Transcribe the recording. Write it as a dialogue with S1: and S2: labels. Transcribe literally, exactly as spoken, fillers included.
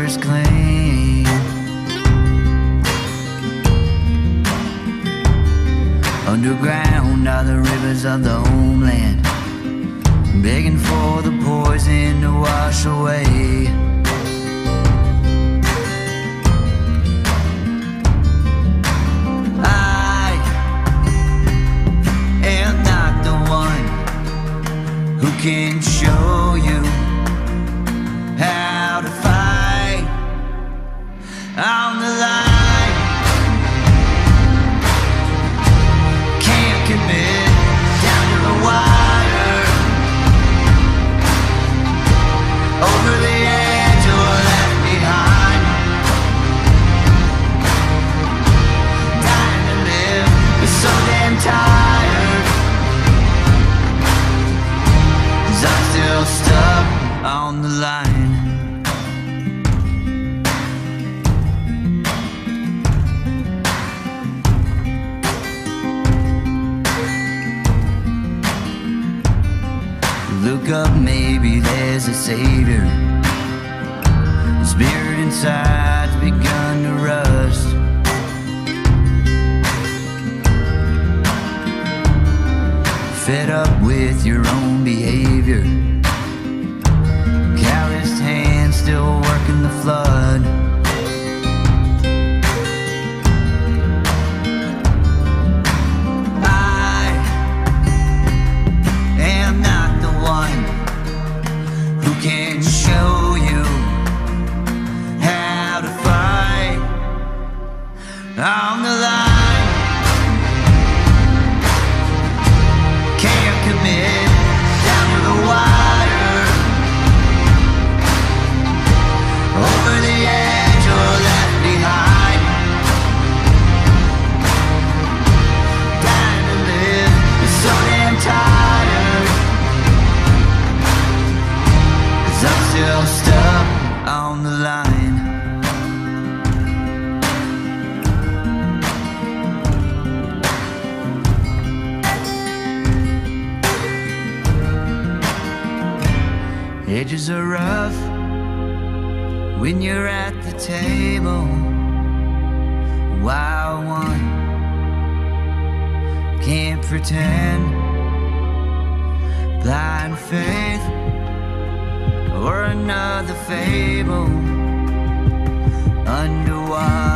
S1: river's clean. Underground are the rivers of the homeland, begging for the poison to wash away. I am not the one who can show you how to fight on the line. Can't commit down to the wire, over the edge or left behind. Dying to live, but so damn tired, 'cause I'm still stuck on the line. Look up, maybe there's a savior. The spirit inside's begun to rust. Fed up with your own behavior, calloused hands still working the flood. I am not the one who can show you how to fight on the line. Can't commit down to the wire, over the edge or left behind. Dying to live, but so damn tired, 'cause I'm still stuck on the line. Edges are rough when you're at the table. Wild one can't pretend. Blind faith or another fable. Underwater